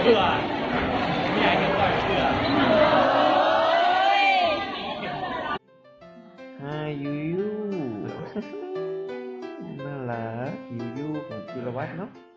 บื่อไม่อยากเห็นก่อนเบื่อฮายูยูน่ารักยูยูของจิรวัตรเนาะ